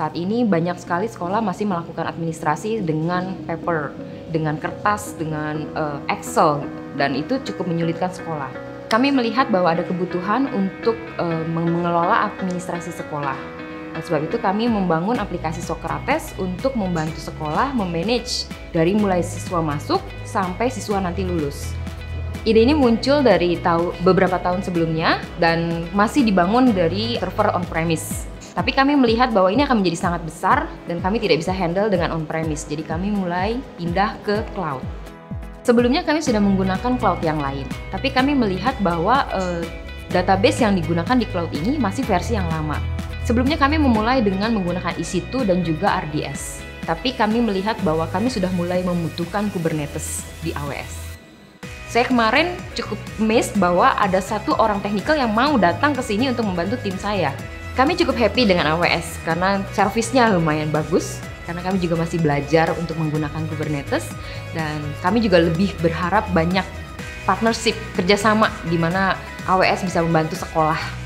Saat ini banyak sekali sekolah masih melakukan administrasi dengan paper, dengan kertas, dengan Excel, dan itu cukup menyulitkan sekolah. Kami melihat bahwa ada kebutuhan untuk mengelola administrasi sekolah. Oleh sebab itu kami membangun aplikasi Socrates untuk membantu sekolah memanage dari mulai siswa masuk sampai siswa nanti lulus. Ide ini muncul dari beberapa tahun sebelumnya dan masih dibangun dari server on-premise. Tapi kami melihat bahwa ini akan menjadi sangat besar dan kami tidak bisa handle dengan on-premise. Jadi kami mulai pindah ke cloud. Sebelumnya kami sudah menggunakan cloud yang lain. Tapi kami melihat bahwa database yang digunakan di cloud ini masih versi yang lama. Sebelumnya kami memulai dengan menggunakan EC2 dan juga RDS. Tapi kami melihat bahwa kami sudah mulai membutuhkan Kubernetes di AWS. Saya kemarin cukup amazed bahwa ada satu orang teknikal yang mau datang ke sini untuk membantu tim saya. Kami cukup happy dengan AWS karena servisnya lumayan bagus, karena kami juga masih belajar untuk menggunakan Kubernetes, dan kami juga lebih berharap banyak partnership kerjasama di mana AWS bisa membantu sekolah